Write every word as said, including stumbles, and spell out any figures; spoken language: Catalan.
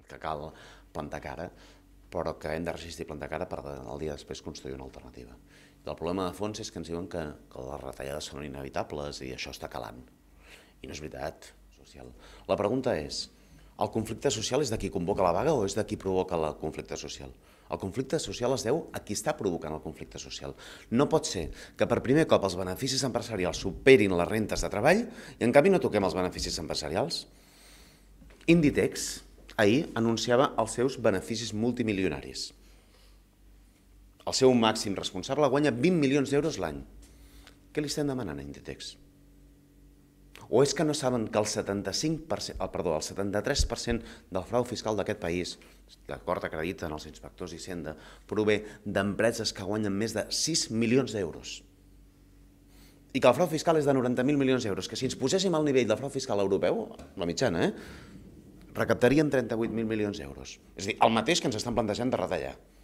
que cal plantar cara, però que hem de resistir i plantar cara per el dia després construir una alternativa. El problema de fons és que ens diuen que, que les retallades són inevitables i això està calant. I no és veritat, social. La pregunta és, el conflicte social és de qui convoca la vaga o és de qui provoca el conflicte social? El conflicte social es deu a qui està provocant el conflicte social. No pot ser que per primer cop els beneficis empresarials superin les rentes de treball i en canvi no toquem els beneficis empresarials. Inditex ahir anunciava els seus beneficis multimilionaris. El seu màxim responsable guanya vint milions d'euros l'any. Què li estem demanant a Inditex? O és que no saben que el setanta-cinc per cent, perdó, el setanta-tres per cent del frau fiscal d'aquest país, d'acord acrediten els inspectors d'Hisenda, prové d'empreses que guanyen més de sis milions d'euros. I que el frau fiscal és de noranta mil milions d'euros, que si ens poséssim al nivell del frau fiscal europeu, la mitjana, eh, recaptaríem trenta-vuit mil milions d'euros. És a dir, el mateix que ens estan plantejant de retallar.